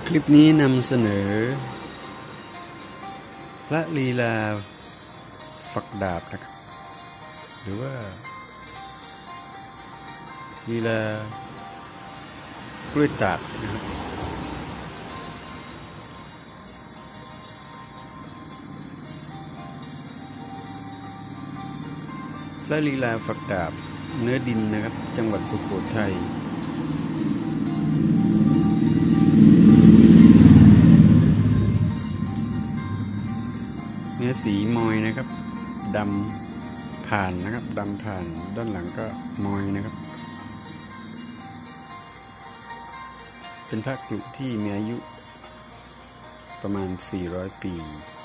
คลิปนี้นำเสนอพระลีลาฝักดาบนะครับหรือว่าลีลากล้วยตากนะครับพระลีลาฝักดาบเนื้อดินนะครับจังหวัดสุโขทัยเนื้อสีมอยนะครับดำผ่านนะครับดำผ่านด้านหลังก็มอยนะครับเป็นพระกรุที่มีอายุประมาณ400 ปี